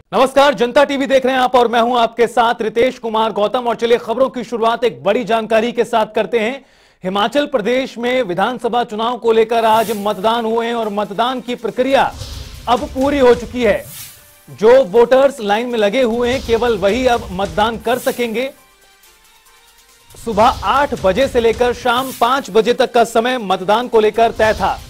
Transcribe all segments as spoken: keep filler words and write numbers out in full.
नमस्कार, जनता टीवी देख रहे हैं आप और मैं हूं आपके साथ रितेश कुमार गौतम। और चलिए खबरों की शुरुआत एक बड़ी जानकारी के साथ करते हैं। हिमाचल प्रदेश में विधानसभा चुनाव को लेकर आज मतदान हुए हैं और मतदान की प्रक्रिया अब पूरी हो चुकी है। जो वोटर्स लाइन में लगे हुए हैं केवल वही अब मतदान कर सकेंगे। सुबह आठ बजे से लेकर शाम पांच बजे तक का समय मतदान को लेकर तय था।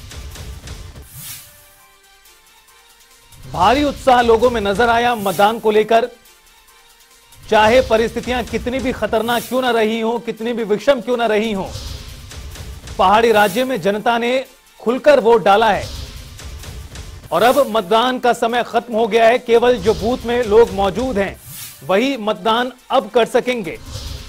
भारी उत्साह लोगों में नजर आया मतदान को लेकर। चाहे परिस्थितियां कितनी भी खतरनाक क्यों ना रही हो, कितनी भी विषम क्यों ना रही हो, पहाड़ी राज्य में जनता ने खुलकर वोट डाला है। और अब मतदान का समय खत्म हो गया है। केवल जो बूथ में लोग मौजूद हैं वही मतदान अब कर सकेंगे।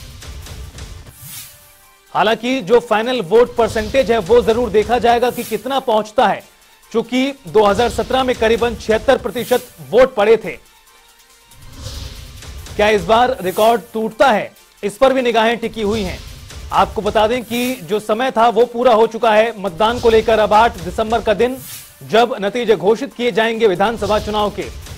हालांकि जो फाइनल वोट परसेंटेज है वो जरूर देखा जाएगा कि कितना पहुंचता है, चूंकि दो हज़ार सत्रह में करीबन छिहत्तर प्रतिशत वोट पड़े थे। क्या इस बार रिकॉर्ड टूटता है, इस पर भी निगाहें टिकी हुई हैं। आपको बता दें कि जो समय था वो पूरा हो चुका है मतदान को लेकर। अब आठ दिसंबर का दिन जब नतीजे घोषित किए जाएंगे विधानसभा चुनाव के,